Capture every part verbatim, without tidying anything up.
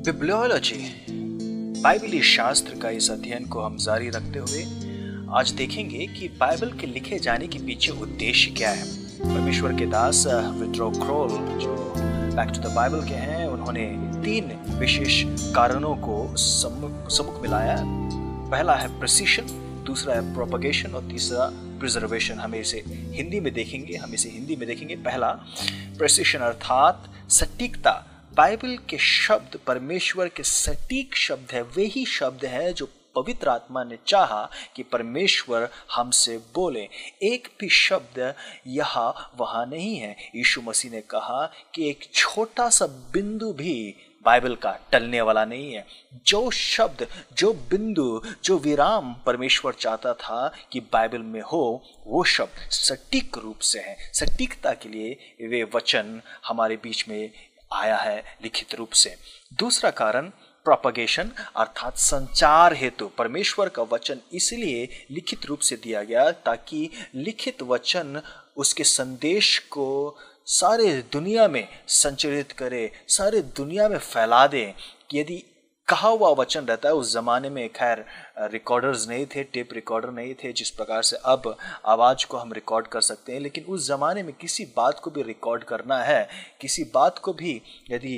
बिब्लियोलॉजी बाइबली शास्त्र का इस अध्ययन को हम जारी रखते हुए आज देखेंगे कि बाइबल के लिखे जाने के पीछे उद्देश्य क्या है। परमेश्वर के दास विड्रो क्रोल जो बैक टू द बाइबल के हैं, उन्होंने तीन विशेष कारणों को सम्मुख मिलाया। पहला है प्रिसीशन, दूसरा है प्रोपगेशन और तीसरा प्रिजर्वेशन। हम इसे हिंदी में देखेंगे हम इसे हिंदी में देखेंगे पहला प्रिसीशन अर्थात सटीकता। बाइबल के शब्द परमेश्वर के सटीक शब्द है, वही शब्द है जो पवित्र आत्मा ने चाहा कि परमेश्वर हमसे बोले। एक भी शब्द यहाँ वहाँ नहीं है। यीशु मसीह ने कहा कि एक छोटा सा बिंदु भी बाइबल का टलने वाला नहीं है। जो शब्द, जो बिंदु, जो विराम परमेश्वर चाहता था कि बाइबल में हो, वो शब्द सटीक रूप से है। सटीकता के लिए वे वचन हमारे बीच में आया है लिखित रूप से। दूसरा कारण प्रोपगेशन अर्थात संचार हेतु। परमेश्वर का वचन इसलिए लिखित रूप से दिया गया ताकि लिखित वचन उसके संदेश को सारे दुनिया में संचरित करे, सारे दुनिया में फैला दे। यदि कहा हुआ वचन रहता है, उस जमाने में खैर रिकॉर्डर्स नहीं थे, टेप रिकॉर्डर नहीं थे जिस प्रकार से अब आवाज को हम रिकॉर्ड कर सकते हैं, लेकिन उस जमाने में किसी बात को भी रिकॉर्ड करना है, किसी बात को भी यदि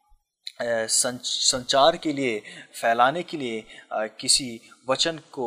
संचार के लिए, फैलाने के लिए, किसी वचन को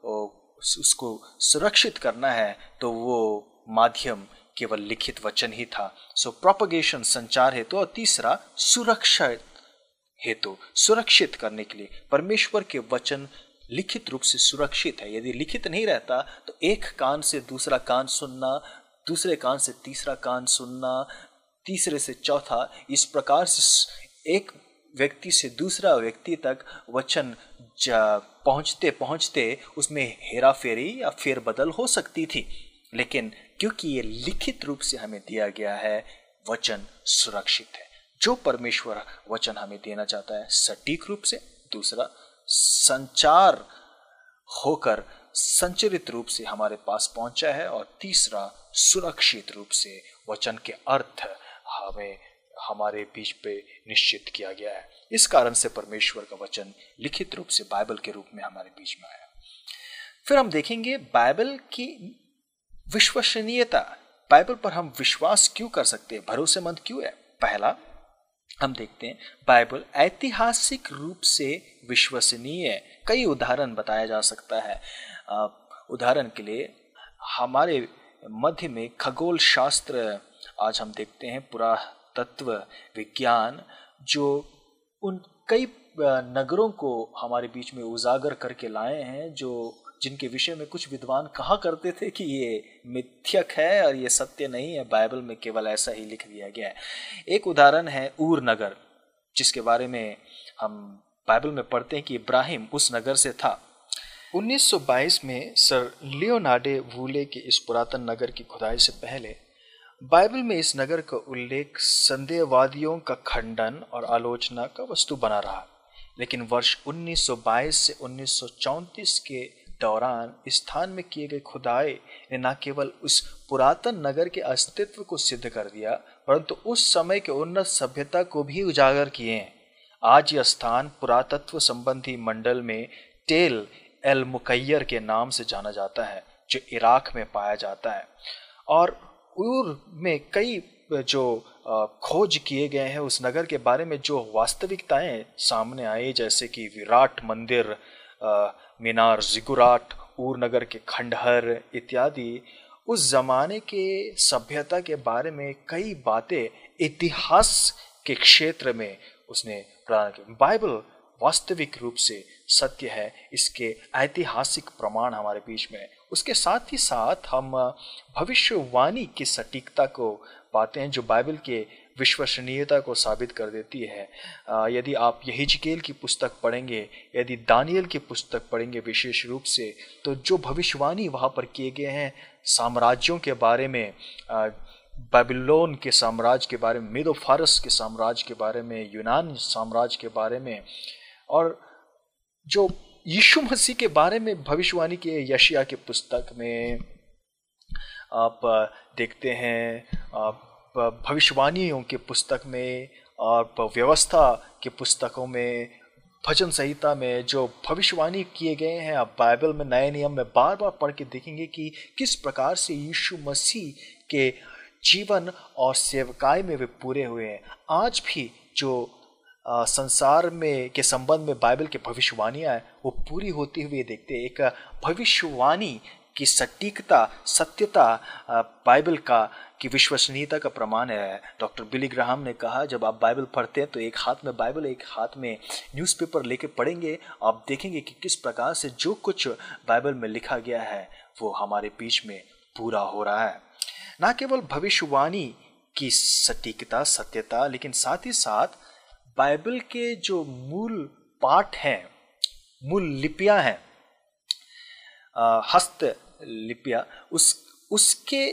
उसको सुरक्षित करना है, तो वो माध्यम केवल लिखित वचन ही था। सो प्रोपगेशन संचार हेतु और तीसरा सुरक्षा हेतु, सुरक्षित करने के लिए। परमेश्वर के वचन लिखित रूप से सुरक्षित है। यदि लिखित नहीं रहता तो एक कान से दूसरा कान सुनना, दूसरे कान से तीसरा कान सुनना, तीसरे से चौथा, इस प्रकार से एक व्यक्ति से दूसरा व्यक्ति तक वचन पहुंचते पहुंचते उसमें हेरा फेरी या फेरबदल हो सकती थी। लेकिन क्योंकि ये लिखित रूप से हमें दिया गया है, वचन सुरक्षित है। जो परमेश्वर वचन हमें देना चाहता है सटीक रूप से, दूसरा संचार होकर संचरित रूप से हमारे पास पहुंचा है, और तीसरा सुरक्षित रूप से वचन के अर्थ हमें हमारे बीच पे निश्चित किया गया है। इस कारण से परमेश्वर का वचन लिखित रूप से बाइबल के रूप में हमारे बीच में आया। फिर हम देखेंगे बाइबल की विश्वसनीयता। बाइबल पर हम विश्वास क्यों कर सकते हैं, भरोसेमंद क्यों है। पहला हम देखते हैं बाइबल ऐतिहासिक रूप से विश्वसनीय है। कई उदाहरण बताया जा सकता है। उदाहरण के लिए हमारे मध्य में खगोल शास्त्र, आज हम देखते हैं पुरातत्व विज्ञान, जो उन कई नगरों को हमारे बीच में उजागर करके लाए हैं, जो जिनके विषय में कुछ विद्वान कहा करते थे कि ये मिथ्यक है और ये सत्य नहीं है, बाइबल में केवल ऐसा ही लिख दिया गया है। एक उदाहरण है ऊर नगर, जिसके बारे में हम बाइबल में पढ़ते हैं कि इब्राहिम उस नगर से था। उन्नीस सौ बाईस में सर लियोनार्डो वूले के इस पुरातन नगर की खुदाई से पहले बाइबल में इस नगर का उल्लेख संदेहवादियों का खंडन और आलोचना का वस्तु बना रहा। लेकिन वर्ष उन्नीस सौ बाईस से उन्नीस सौ चौंतीस के दौरान इस स्थान में किए गए खुदाई ने न केवल उस पुरातन नगर के अस्तित्व को सिद्ध कर दिया, परंतु उस समय के उन्नत सभ्यता को भी उजागर किए हैं। आज यह स्थान पुरातत्व संबंधी मंडल में टेल एल मुकैयर के नाम से जाना जाता है, जो इराक में पाया जाता है। और ऊर में कई जो खोज किए गए हैं उस नगर के बारे में, जो वास्तविकताएं सामने आई, जैसे कि विराट मंदिर, मीनार जिगुराट, ऊर नगर के खंडहर इत्यादि, उस जमाने के सभ्यता के बारे में कई बातें इतिहास के क्षेत्र में उसने प्रदान की। बाइबल वास्तविक रूप से सत्य है, इसके ऐतिहासिक प्रमाण हमारे बीच में। उसके साथ ही साथ हम भविष्यवाणी की सटीकता को पाते हैं, जो बाइबल के विश्वसनीयता को साबित कर देती है। यदि आप यहीजकेल की पुस्तक पढ़ेंगे, यदि दानियल की पुस्तक पढ़ेंगे विशेष रूप से, तो जो भविष्यवाणी वहाँ पर किए गए हैं साम्राज्यों के बारे में, बाबिलोन के साम्राज्य के बारे में, मेदो फारस के साम्राज्य के बारे में, यूनान साम्राज्य के बारे में, और जो यीशु मसीह के बारे में भविष्यवाणी के यशायाह की पुस्तक में आप देखते हैं, आप भविष्यवाणियों के पुस्तक में और व्यवस्था के पुस्तकों में, भजन संहिता में जो भविष्यवाणी किए गए हैं, आप बाइबल में नए नियम में बार बार पढ़ के देखेंगे कि किस प्रकार से यीशु मसीह के जीवन और सेवकाई में वे पूरे हुए हैं। आज भी जो आ, संसार में के संबंध में बाइबल के भविष्यवाणियाँ हैं वो पूरी होती हुई देखते हैं। एक भविष्यवाणी की सटीकता, सत्यता बाइबल का की विश्वसनीयता का प्रमाण है। डॉक्टर बिली ग्राहम ने कहा, जब आप बाइबल पढ़ते हैं तो एक हाथ में बाइबल, एक हाथ में न्यूज़पेपर लेके पढ़ेंगे, आप देखेंगे कि किस प्रकार से जो कुछ बाइबल में लिखा गया है वो हमारे बीच में पूरा हो रहा है। ना केवल भविष्यवाणी की सटीकता, सत्यता, लेकिन साथ ही साथ बाइबल के जो मूल पाठ हैं, मूल लिपियां हैं, हस्त लिपियां, उस उसके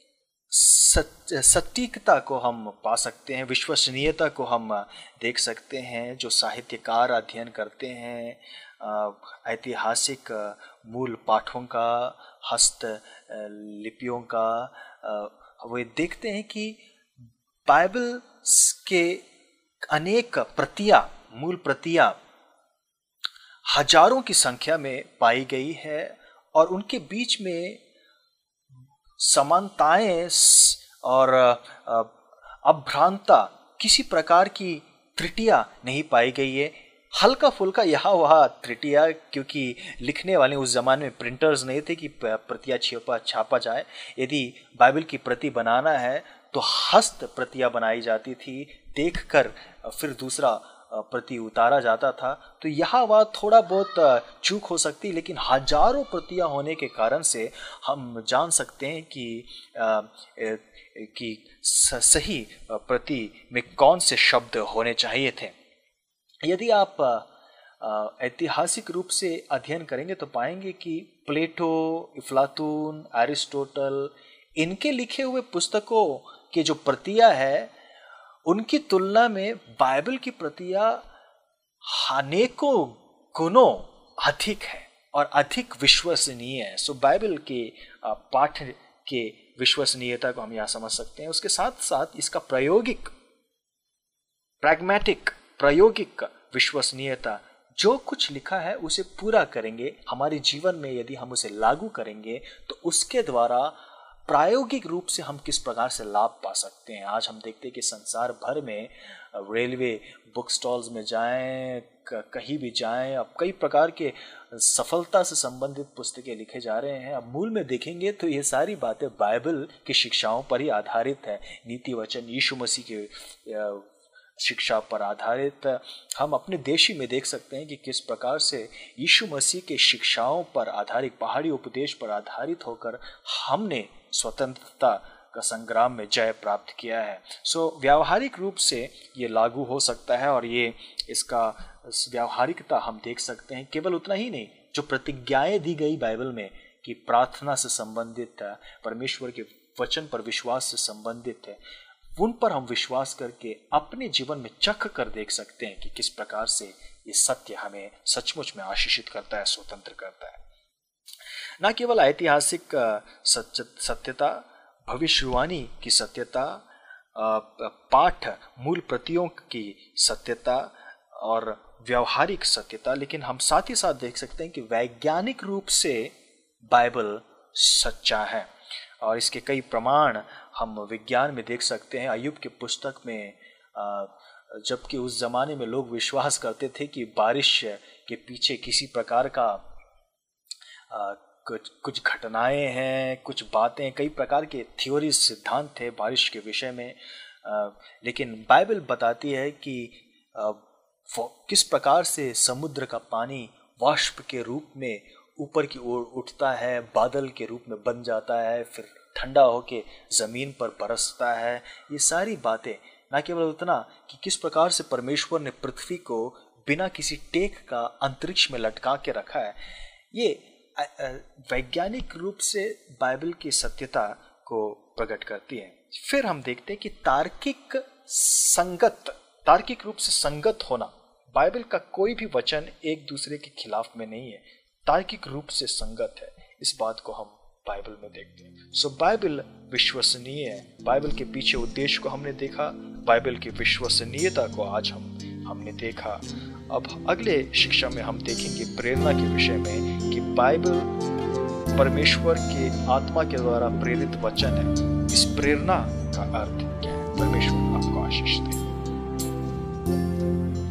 सटीकता को हम पा सकते हैं, विश्वसनीयता को हम देख सकते हैं। जो साहित्यकार अध्ययन करते हैं ऐतिहासिक मूल पाठों का, हस्त लिपियों का, वे देखते हैं कि बाइबल के अनेक प्रतियां, मूल प्रतियां हजारों की संख्या में पाई गई है और उनके बीच में समानताएं और अभ्रांता, किसी प्रकार की त्रुटियां नहीं पाई गई है। हल्का फुल्का यहाँ वहाँ त्रुटियां, क्योंकि लिखने वाले उस जमाने में प्रिंटर्स नहीं थे कि प्रतियां छापा छापा जाए। यदि बाइबल की प्रति बनाना है तो हस्त प्रतियां बनाई जाती थी, देखकर फिर दूसरा प्रति उतारा जाता था। तो यहाँ वहाँ थोड़ा बहुत चूक हो सकती, लेकिन हजारों प्रतियां होने के कारण से हम जान सकते हैं कि आ, कि सही प्रति में कौन से शब्द होने चाहिए थे। यदि आप ऐतिहासिक रूप से अध्ययन करेंगे तो पाएंगे कि प्लेटो, अफलातून, एरिस्टोटल, इनके लिखे हुए पुस्तकों के जो प्रतियां है उनकी तुलना में बाइबल की प्रतियां अनेकों गुणों अधिक है और अधिक विश्वसनीय है। सो बाइबल के पाठ के विश्वसनीयता को हम यहाँ समझ सकते हैं। उसके साथ साथ इसका प्रायोगिक, प्रैग्मेटिक, प्रायोगिक विश्वसनीयता, जो कुछ लिखा है उसे पूरा करेंगे हमारे जीवन में, यदि हम उसे लागू करेंगे तो उसके द्वारा प्रायोगिक रूप से हम किस प्रकार से लाभ पा सकते हैं। आज हम देखते हैं कि संसार भर में रेलवे बुक स्टॉल्स में जाएं, कहीं भी जाएं, अब कई प्रकार के सफलता से संबंधित पुस्तकें लिखे जा रहे हैं। अब मूल में देखेंगे तो ये सारी बातें बाइबल की शिक्षाओं पर ही आधारित है। नीति वचन यीशु मसीह के शिक्षा पर आधारित। हम अपने देश ही में देख सकते हैं कि किस प्रकार से यीशु मसीह के शिक्षाओं पर आधारित, पहाड़ी उपदेश पर आधारित होकर हमने स्वतंत्रता का संग्राम में जय प्राप्त किया है। सो व्यावहारिक रूप से ये लागू हो सकता है और ये इसका व्यावहारिकता हम देख सकते हैं। केवल उतना ही नहीं, जो प्रतिज्ञाएं दी गई बाइबल में कि प्रार्थना से संबंधित है, परमेश्वर के वचन पर विश्वास से संबंधित है, उन पर हम विश्वास करके अपने जीवन में चख कर देख सकते हैं कि किस प्रकार से ये सत्य हमें सचमुच में आशीषित करता है, स्वतंत्र करता है। न केवल ऐतिहासिक सत्यता, भविष्यवाणी की सत्यता, पाठ मूल प्रतियों की सत्यता और व्यावहारिक सत्यता, लेकिन हम साथ ही साथ देख सकते हैं कि वैज्ञानिक रूप से बाइबल सच्चा है और इसके कई प्रमाण हम विज्ञान में देख सकते हैं। अय्यूब के पुस्तक में, जबकि उस जमाने में लोग विश्वास करते थे कि बारिश के पीछे किसी प्रकार का कुछ कुछ घटनाएं हैं, कुछ बातें, कई प्रकार के थ्योरी, सिद्धांत थे बारिश के विषय में, लेकिन बाइबल बताती है कि किस प्रकार से समुद्र का पानी वाष्प के रूप में ऊपर की ओर उठता है, बादल के रूप में बन जाता है, फिर ठंडा होके जमीन पर बरसता है। ये सारी बातें, ना केवल उतना कि किस प्रकार से परमेश्वर ने पृथ्वी को बिना किसी टेक का अंतरिक्ष में लटका के रखा है, ये वैज्ञानिक रूप से बाइबल की सत्यता को प्रकट करती है। फिर हम देखते हैं कि तार्किक संगत, तार्किक रूप से संगत होना, बाइबल का कोई भी वचन एक दूसरे के खिलाफ में नहीं है, तार्किक रूप से संगत है। इस बात को हम बाइबल में देखते हैं। सो बाइबल विश्वसनीय है। बाइबल के पीछे उद्देश्य को हमने देखा, बाइबल की विश्वसनीयता को आज हम हमने देखा। अब अगले शिक्षा में हम देखेंगे प्रेरणा के विषय में कि बाइबल परमेश्वर के आत्मा के द्वारा प्रेरित वचन है। इस प्रेरणा का अर्थ क्या है? परमेश्वर आपको आशीष दे।